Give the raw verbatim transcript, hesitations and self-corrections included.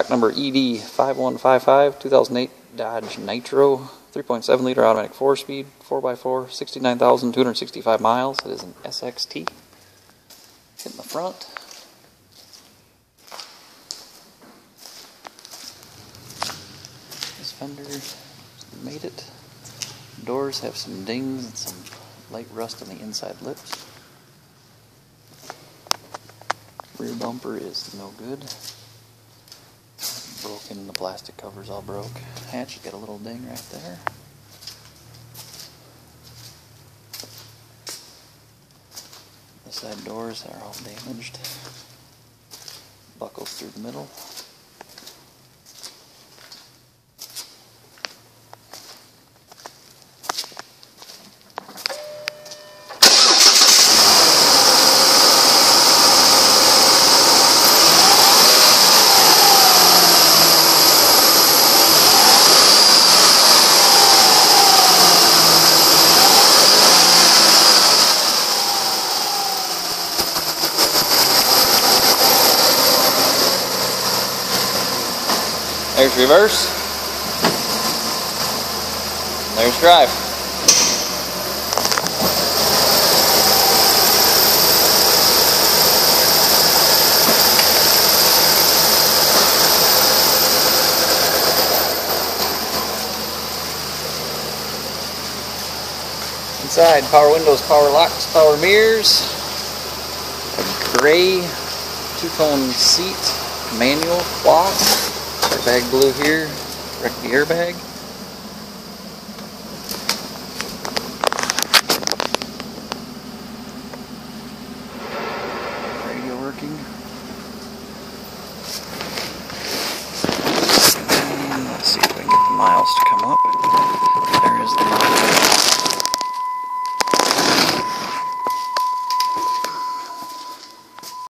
stock number E D five one five five, two thousand eight Dodge Nitro, three point seven liter automatic four speed, four by four, sixty-nine thousand two hundred sixty-five miles. It is an S X T. Hitting the front. This fender made it. Doors have some dings and some light rust on the inside lips. Rear bumper is no good. Broken, the plastic cover's all broke. Hatch, got a little ding right there. The side doors are all damaged. Buckles through the middle. There's reverse. There's drive. Inside, power windows, power locks, power mirrors, a gray two-tone seat, manual cloth. Airbag blue here, correct the airbag. Radio working. And let's see if we can get the miles to come up.